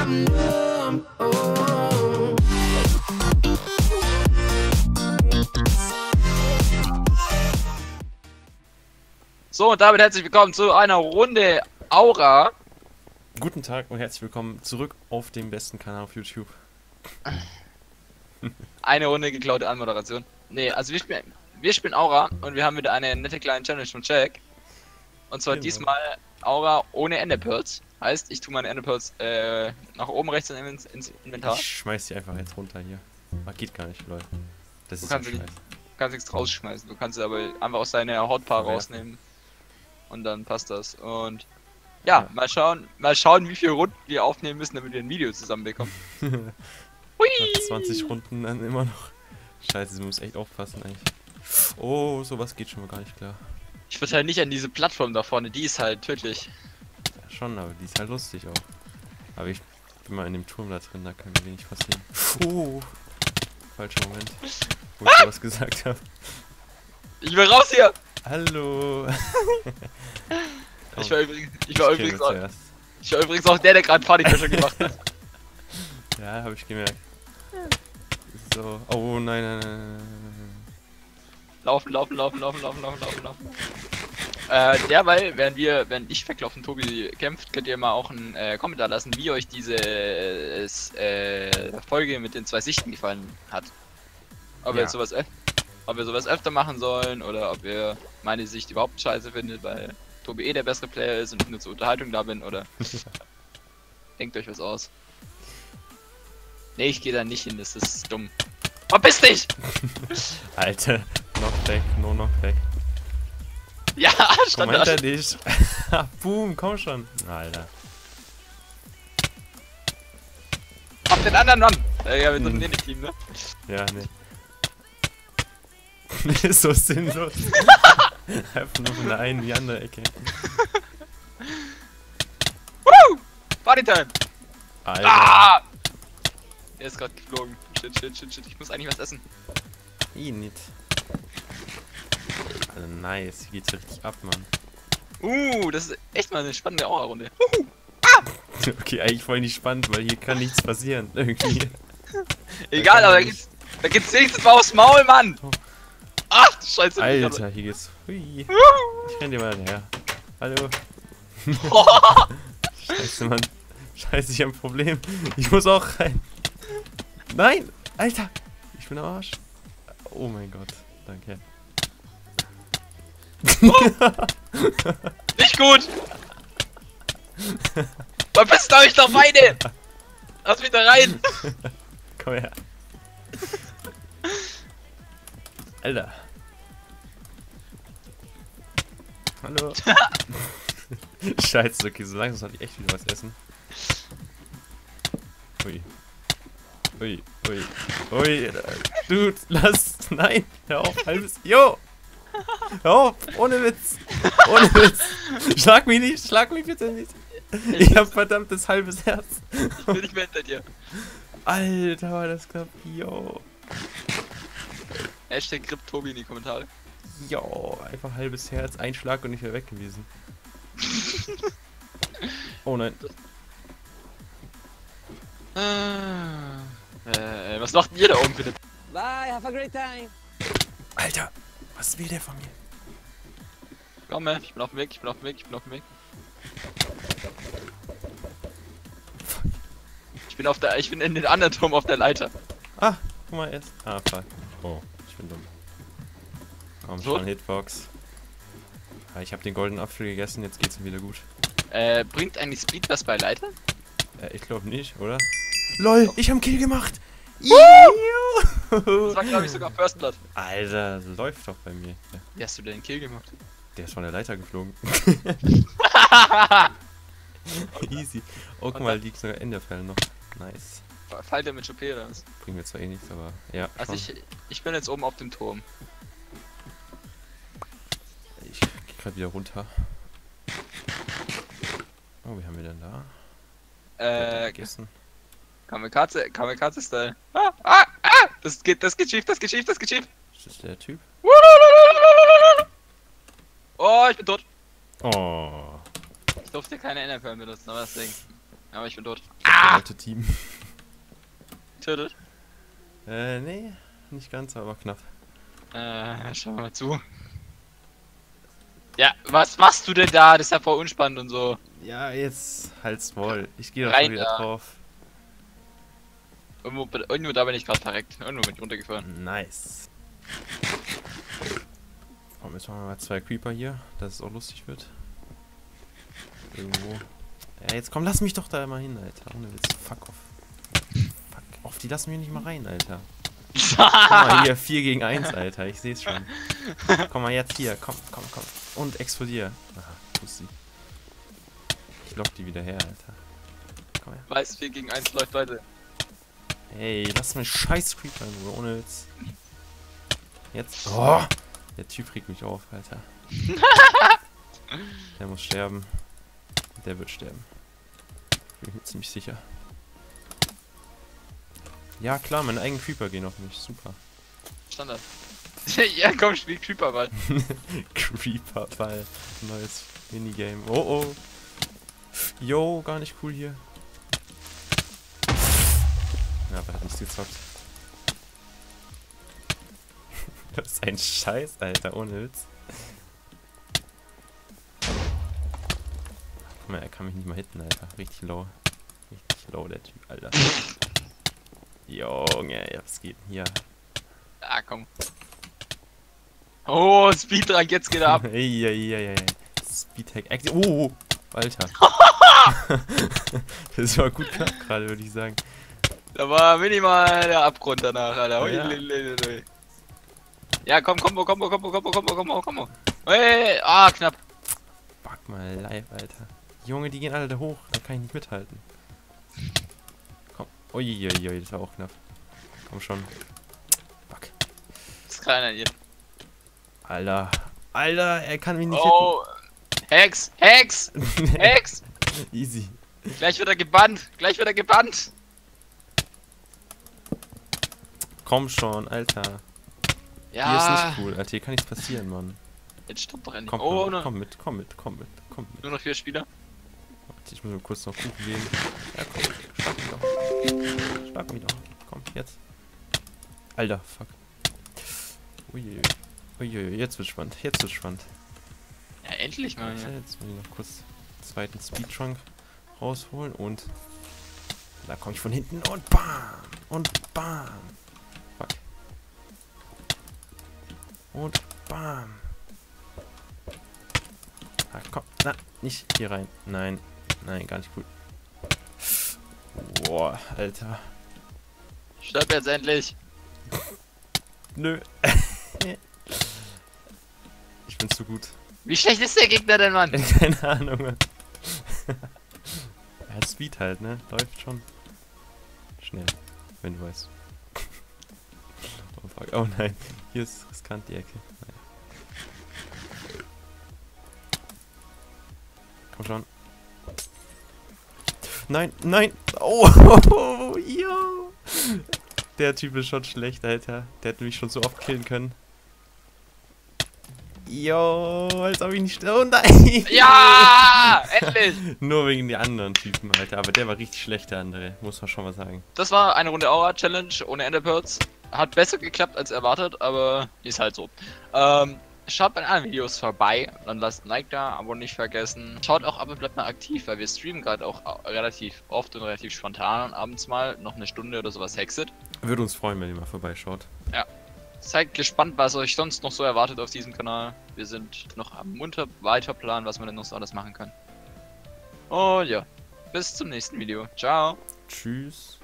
I'm numb. Oh. So, und damit herzlich willkommen zu einer Runde Aura. Guten Tag und herzlich willkommen zurück auf dem besten Kanal auf YouTube. Eine Runde geklaute Anmoderation. Nee, also wir spielen Aura und wir haben wieder eine nette kleine Challenge von Jack. Und zwar Genau. diesmal Aura ohne Enderpearls. Heißt, ich tue meine Enderpearls nach oben rechts ins Inventar. Ich schmeiß die einfach jetzt runter hier. Ah, geht gar nicht, Leute. Das ist kannst ja sie scheiße. Du kannst nichts rausschmeißen. Du kannst sie aber einfach aus deiner Hotbar rausnehmen. Und dann passt das. Und ja, mal schauen, wie viele Runden wir aufnehmen müssen, damit wir ein Video zusammenbekommen. Nach 20 Runden dann immer noch. Scheiße, sie muss echt aufpassen eigentlich. Oh, sowas geht schon mal gar nicht klar. Ich würde halt nicht an diese Plattform da vorne, die ist halt tödlich. Ja, schon, aber die ist halt lustig auch. Aber ich bin mal in dem Turm da drin, da kann mir wenig passieren. Oh, falscher Moment, wo ich sowas gesagt habe. Ich will raus hier! Hallo! Ich war übrigens zuerst. auch der gerade Panikbüsche gemacht hat. Ja, habe ich gemerkt. So, oh nein, nein, nein, nein. Laufen. Derweil, während ich weglaufen, Tobi kämpft, könnt ihr mal auch einen Kommentar lassen, wie euch diese Folge mit den 2 Sichten gefallen hat. Ob wir sowas öfter machen sollen oder ob ihr meine Sicht überhaupt scheiße findet, weil Tobi der bessere Player ist und ich nur zur Unterhaltung da bin, oder denkt euch was aus. Nee, ich gehe da nicht hin, das ist dumm. Verpiss dich! Alter, Knockback, no Knockback. Ja, Komm stand hinter da. dich. Boom, komm schon. Alter. Auf den anderen Mann! Ja, wir sind nicht Team, ne? Ja, nee. Ist so sinnlos. Einfach nur von der einen in die andere Ecke. Woo! Partytime! Alter. Ah! Er ist gerade geflogen. Shit. Ich muss eigentlich was essen. Nicht. Also nice, hier geht's richtig ab, Mann. Das ist echt mal eine spannende Aura-Runde. Okay, eigentlich voll nicht spannend, weil hier kann nichts passieren. Irgendwie. Egal, aber da gibt's wenigstens mal aufs Maul, Mann! Oh. Ach, scheiße. Alter, hier geht's. Hui. Ich renn dir mal her. Hallo. Scheiße, Mann. Scheiße, ich hab ein Problem. Ich muss auch rein. Nein! Alter! Ich bin am Arsch. Oh mein Gott. Danke. Nicht gut! Verpisst euch doch beide! Lass mich da rein! Komm her. Alter. Hallo. Scheiße, okay, so langsam sollte ich echt wieder was essen. Ui. Dude, lass. Nein, hör auf, halbes. Jo! Hör auf, ohne Witz. Schlag mich bitte nicht. Ich hab verdammtes halbes Herz. Ich bin nicht mehr hinter dir. Alter, war das knapp. Jo. Hashtag Grip Tobi in die Kommentare. Jo, einfach halbes Herz, ein Schlag und ich wäre weg gewesen. Oh nein. Was macht denn ihr da oben bitte? Bye, have a great time. Alter, was will der von mir? Komm, ich bin auf dem Weg. Ich bin in den anderen Turm auf der Leiter. Ah, guck mal erst. Ah, fuck. Oh, ich bin dumm. Komm So? schon, Hitbox. Ah, ich habe den goldenen Apfel gegessen, jetzt geht's mir wieder gut. Bringt eigentlich Speed was bei Leiter? Ich glaube nicht, oder? LOL, ich hab einen Kill gemacht! Das war, glaube ich, sogar First Blood. Alter, läuft doch bei mir. Ja, Wie hast du denn den Kill gemacht? der ist von der Leiter geflogen. Easy. Oh, guck mal, liegt sogar Enderfell noch. Nice. Fallt er mit Chopé oder was? Bringt mir zwar eh nichts, aber ja. Also schon. ich bin jetzt oben auf dem Turm. Ich geh grad wieder runter. Oh, wie haben wir denn da? Vergessen. Kamikaze-Style. Das geht schief. Ist das der Typ? Oh, ich bin tot. Oh. Ich durfte keine Enderperlen benutzen, aber deswegen. Aber ich bin tot. Das alte Team. Tötet. Nee, nicht ganz, aber knapp. Schauen wir mal zu. Ja, was machst du denn da? Das ist ja voll unspannend und so. Ja, jetzt halt's wohl. Ich gehe doch Rein schon wieder da. drauf. Irgendwo da bin ich gerade verreckt. Irgendwo bin ich runtergefahren. Nice. Komm, jetzt machen wir mal 2 Creeper hier, dass es auch lustig wird. Irgendwo. Ja, jetzt komm, lass mich doch da mal hin, Alter. Ohne Witz. Fuck off. Fuck off, die lassen mich nicht mal rein, Alter. Guck mal hier, 4 gegen 1, Alter. Ich seh's schon. Komm mal jetzt hier. Komm. Und explodier. Aha, Pussy. Ich lock die wieder her, Alter. Komm her. Weiß, 4 gegen 1 läuft weiter. Ey, lass mich scheiß Creeper in Ruhe, ohne Witz. Jetzt. Oh! Der Typ regt mich auf, Alter. Der muss sterben. Der wird sterben. Bin ich mir ziemlich sicher. Ja klar, meine eigenen Creeper gehen auf mich. Super. Standard. Ja, komm, spiel Creeper-Ball. Creeper-Ball. Neues Minigame. Oh oh. Yo, gar nicht cool hier. Ja, aber hat nichts gezockt. Das ist ein Scheiß, Alter, ohne Witz. Guck mal, er kann mich nicht mal hitten, Alter. Richtig low. Richtig low, der Typ, Alter. Junge, ja, was geht denn hier? Ah, komm. Oh, Speedrun, jetzt geht er ab. Ey. Speedhack. Oh, Alter. Das war gut knapp gerade, würde ich sagen. Da war minimal der Abgrund danach, Alter. Ja. Ui. Ja, komm, Kombo. Hey, ah, knapp. Fuck mal live, Alter. Junge, die gehen alle da hoch. Da kann ich nicht mithalten. Komm. Uiuiui, das war auch knapp. Komm schon. Fuck. Das ist keiner hier. Alter, er kann mich nicht Oh, Hex. hitten. Easy. Gleich wird er gebannt. Komm schon, Alter. Hier ist Ja, nicht cool, Alter. Hier kann nichts passieren, Mann. jetzt stirbt doch endlich. Komm, Oh, komm, ne. komm mit. Nur noch 4 Spieler. Warte, ich muss mir kurz noch Kuchen legen. Ja, komm, schlag mich doch. Komm, jetzt. Alter, fuck. Uiuiui, jetzt wird's spannend. Ja, endlich mal. Ja. Jetzt muss ich noch kurz den zweiten Speedtrunk rausholen und da komme ich von hinten und bam. Fuck. Und bam. Ah, komm, na, nicht hier rein. Nein, gar nicht gut. Boah, Alter. Stirb jetzt endlich. Nö. Ich bin zu gut. Wie schlecht ist der Gegner denn, Mann? Keine Ahnung. Er hat Speed halt, ne? Läuft schon. Schnell, wenn du weißt. Oh, fuck. Oh nein, hier ist riskant die Ecke. Komm schon. Nein! Oh, yo! Der Typ ist schon schlecht, Alter. Der hätte mich schon so oft killen können. Yo, als ob ich nicht... Oh nein! Ja! Endlich! Nur wegen die anderen Typen, Alter. Aber der war richtig schlecht, der andere. Muss man schon mal sagen. Das war eine Runde Aura Challenge ohne Enderpearls. Hat besser geklappt als erwartet, aber ist halt so. Schaut bei den anderen Videos vorbei, dann lasst ein Like da, Abo nicht vergessen. Schaut auch ab und bleibt mal aktiv, weil wir streamen gerade auch relativ oft und relativ spontan und abends mal noch eine Stunde oder sowas Hexet. Würde uns freuen, wenn ihr mal vorbeischaut. Ja. Seid gespannt, was euch sonst noch so erwartet auf diesem Kanal. Wir sind noch am munter weiterplanen, was wir denn noch so alles machen können. Und ja, bis zum nächsten Video. Ciao. Tschüss.